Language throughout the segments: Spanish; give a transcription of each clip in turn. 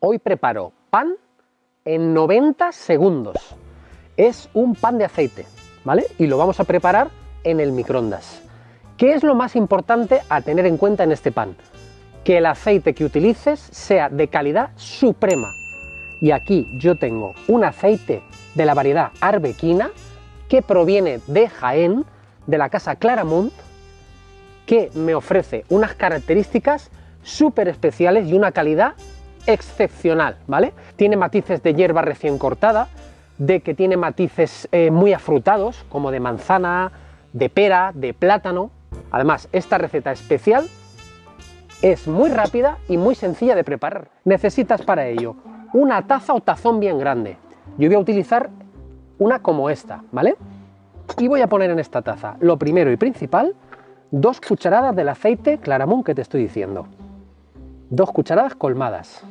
Hoy preparo pan en 90 segundos. Es un pan de aceite, ¿vale? Y lo vamos a preparar en el microondas. ¿Qué es lo más importante a tener en cuenta en este pan? Que el aceite que utilices sea de calidad suprema. Y aquí yo tengo un aceite de la variedad Arbequina que proviene de Jaén, de la casa Claramunt, que me ofrece unas características súper especiales y una calidad excepcional, ¿vale? Tiene matices de hierba recién cortada, de que tiene matices muy afrutados, como de manzana, de pera, de plátano. Además, esta receta especial es muy rápida y muy sencilla de preparar. Necesitas para ello una taza o tazón bien grande. Yo voy a utilizar una como esta, ¿vale? Y voy a poner en esta taza, lo primero y principal, 2 cucharadas del aceite Claramunt que te estoy diciendo. 2 cucharadas colmadas.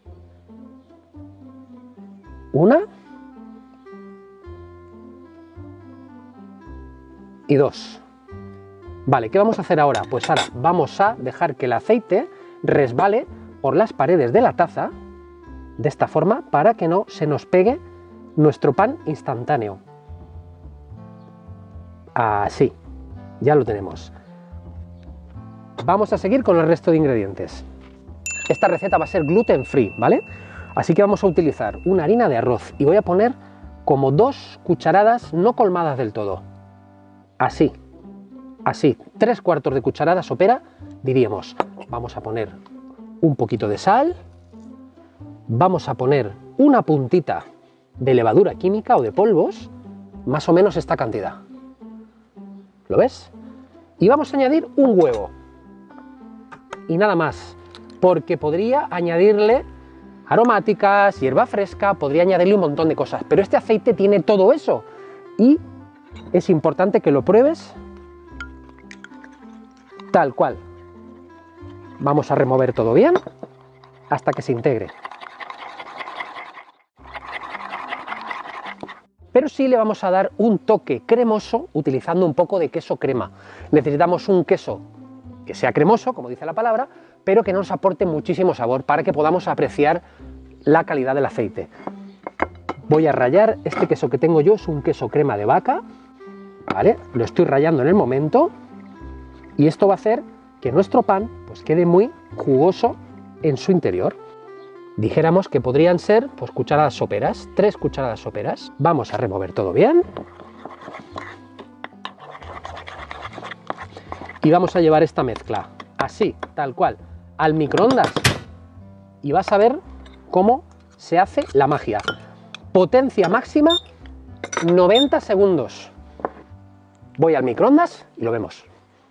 1 y 2. Vale, ¿qué vamos a hacer ahora? Pues ahora vamos a dejar que el aceite resbale por las paredes de la taza, de esta forma, para que no se nos pegue nuestro pan instantáneo. Así, ya lo tenemos. Vamos a seguir con el resto de ingredientes. Esta receta va a ser gluten free, ¿vale? Así que vamos a utilizar una harina de arroz y voy a poner como 2 cucharadas no colmadas del todo. Así, 3/4 de cucharada sopera, diríamos. Vamos a poner un poquito de sal, vamos a poner una puntita de levadura química o de polvos, más o menos esta cantidad. ¿Lo ves? Y vamos a añadir un huevo. Y nada más, porque podría añadirle aromáticas, hierba fresca, podría añadirle un montón de cosas, pero este aceite tiene todo eso y es importante que lo pruebes tal cual. Vamos a remover todo bien hasta que se integre. Pero sí le vamos a dar un toque cremoso utilizando un poco de queso crema. Necesitamos un queso que sea cremoso, como dice la palabra, pero que nos aporte muchísimo sabor para que podamos apreciar la calidad del aceite. Voy a rallar este queso que tengo yo, es un queso crema de vaca, ¿vale? Lo estoy rallando en el momento y esto va a hacer que nuestro pan pues quede muy jugoso en su interior. Dijéramos que podrían ser pues cucharadas soperas, 3 cucharadas soperas. Vamos a remover todo bien. Y vamos a llevar esta mezcla, así, tal cual, al microondas. Y vas a ver cómo se hace la magia. Potencia máxima, 90 segundos. Voy al microondas y lo vemos.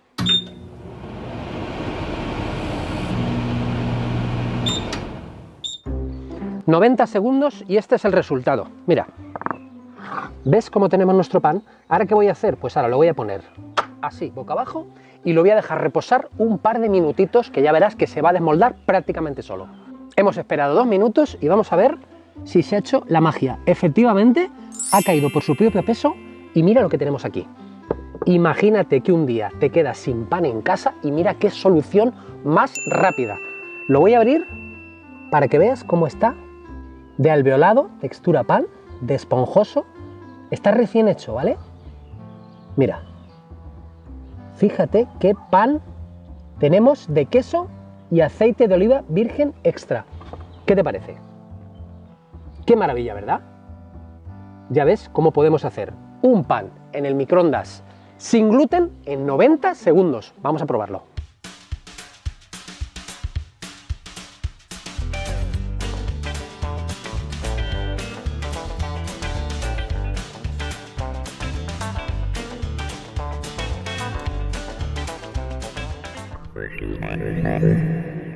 ...90 segundos y este es el resultado. Mira, ¿ves cómo tenemos nuestro pan? ¿Ahora qué voy a hacer? Pues ahora lo voy a poner así, boca abajo, y lo voy a dejar reposar un par de minutitos, que ya verás que se va a desmoldar prácticamente solo. Hemos esperado 2 minutos y vamos a ver si se ha hecho la magia. Efectivamente, ha caído por su propio peso y mira lo que tenemos aquí. Imagínate que un día te quedas sin pan en casa y mira qué solución más rápida. Lo voy a abrir para que veas cómo está de alveolado, textura pan, de esponjoso. Está recién hecho, ¿vale? Mira. Fíjate qué pan tenemos de queso y aceite de oliva virgen extra. ¿Qué te parece? Qué maravilla, ¿verdad? Ya ves cómo podemos hacer un pan en el microondas sin gluten en 90 segundos. Vamos a probarlo. Versus